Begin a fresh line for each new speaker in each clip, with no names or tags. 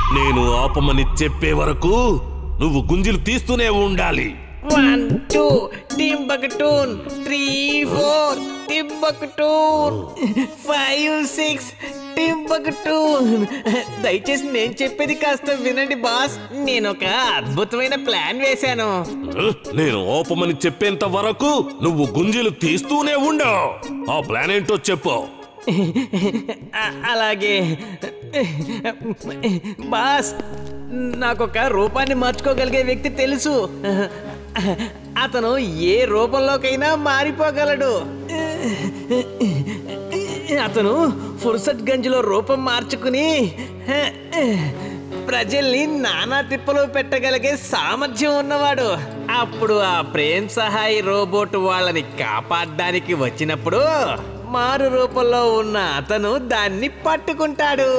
నేను ఆపమని చెప్పే వరకు నువ్వు గుంజీలు తీస్తూనే ఉండాలి.
1 2 టింబక్టూన్ 3 4 టింబక్టూన్ 5 6 టింబక్టూన్. దయచేసి నేను చెప్పేది కాస్త వినండి బాస్. నేను ఒక అద్భుతమైన ప్లాన్ వేశాను.
నేను ఆపమని చెప్పేంత వరకు నువ్వు గుంజీలు తీస్తూనే ఉండు. ఆ ప్లాన్ ఏంటో చెప్పు.
అలాగే బాస్, నాకొక రూపాన్ని మార్చుకోగలిగే వ్యక్తి తెలుసు. అతను ఏ రూపంలోకైనా మారిపోగలడు. అతను ఫుర్సత్ గంజ్లో రూపం మార్చుకుని ప్రజల్ని నానా తిప్పలు పెట్టగలిగే సామర్థ్యం ఉన్నవాడు. అప్పుడు ఆ ప్రేమ్ సహాయ్ రోబోట్ వాళ్ళని కాపాడడానికి వచ్చినప్పుడు మారు రూపంలో ఉన్న అతను దాన్ని పట్టుకుంటాడు.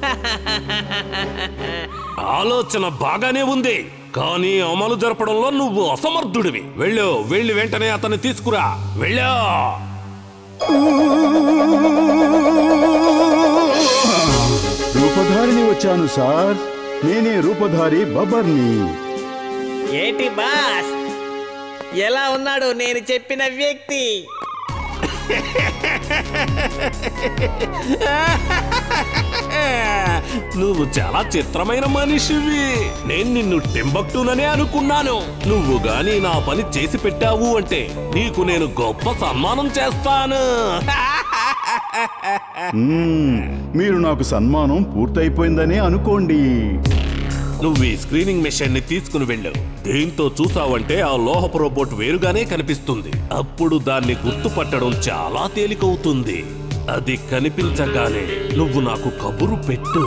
ఆలోచన బాగానే ఉంది, కానీ అమలు జరపడంలో నువ్వు అసమర్థుడివి. వెళ్ళి వెంటనే అతన్ని తీసుకురా. వెళ్ళా.
రూపధారిని వచ్చాను సార్. నేనే రూపధారి బబ్బర్ని.
ఏంటి బాస్, ఎలా ఉన్నాడు నేను చెప్పిన వ్యక్తి?
నువ్వు చాలా చిత్రమైన మనిషివి. నేను నిన్ను టింబక్టూననే అనుకున్నాను. నువ్వు గాని నా పని చేసి పెట్టావు అంటే నీకు నేను గొప్ప సన్మానం చేస్తాను.
మీరు నాకు సన్మానం పూర్తయిపోయిందనే అనుకోండి.
నువ్వు ఈ స్క్రీనింగ్ మెషిన్ ని తీసుకుని వెళ్ళు. దీంతో చూసావంటే ఆ లోహపు రోబోట్ వేరుగానే కనిపిస్తుంది. అప్పుడు దాన్ని గుర్తుపట్టడం చాలా తేలికవుతుంది. అది కనిపించగానే నువ్వు నాకు కబురు పెట్టు.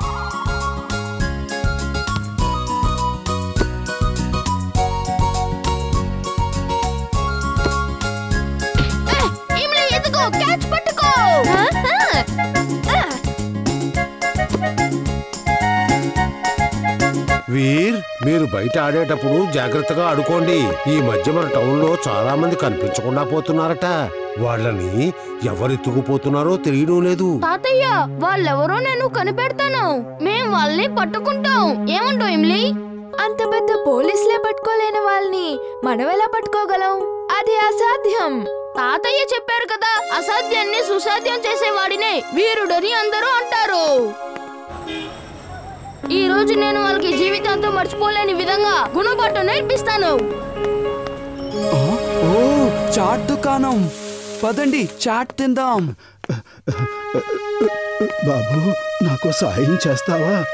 వీర్, మీరు బయట ఆడేటప్పుడు జాగ్రత్తగా ఆడుకోండి. ఈ మధ్య మన టౌన్ లో చాలా మంది కనిపించకుండా పోతున్నారట. వాళ్ళని ఎవరెత్తుకుపోతున్నారో తెలియడం లేదు.
తాతయ్య, వాళ్ళెవరో నేను కనిపెడతాను. మేం వాళ్ళని పట్టుకుంటాం. ఏమంటావు ఇమ్లీ?
అంత పెద్ద పోలీసులే పట్టుకోలేని వాళ్ళని మనం ఎలా పట్టుకోగలం? అది అసాధ్యం.
తాతయ్య చెప్పారు కదా, అసాధ్యాన్ని సుసాధ్యం చేసేవాడినే వీరుడని అందరూ అంటారు. ఈ రోజు నేను వాళ్ళకి జీవితాంతం మర్చిపోలేని విధంగా గుణపాఠం నేర్పిస్తాను.
చాట్ దుకాణం, పదండి చాట్ తిందాం.
బాబు, నాకు సాయం చేస్తావా?